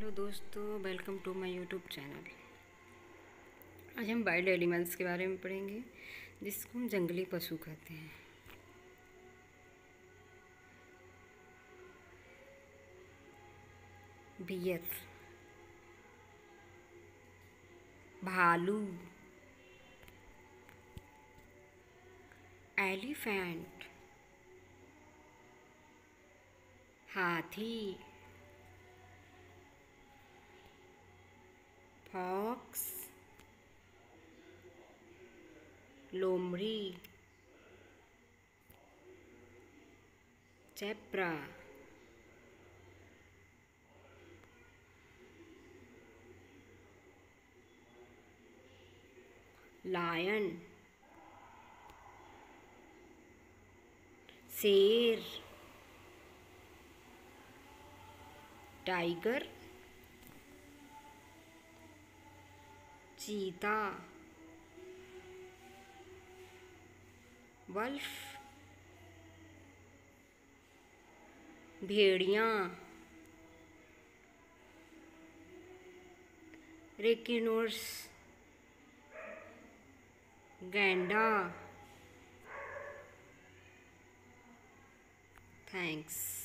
Hello दोस्तों, welcome to my YouTube channel. आज हम वाइल्ड एनिमल्स के बारे में पढ़ेंगे, जिसको हम जंगली पशु कहते हैं। बियर, भालू, एलिफेंट, हाथी, फॉक्स, लोमड़ी, जेब्रा, लायन, शेर, टाइगर, चीता, वल्फ, भेड़िया, रेकिनोर्स, गैंडा। थैंक्स।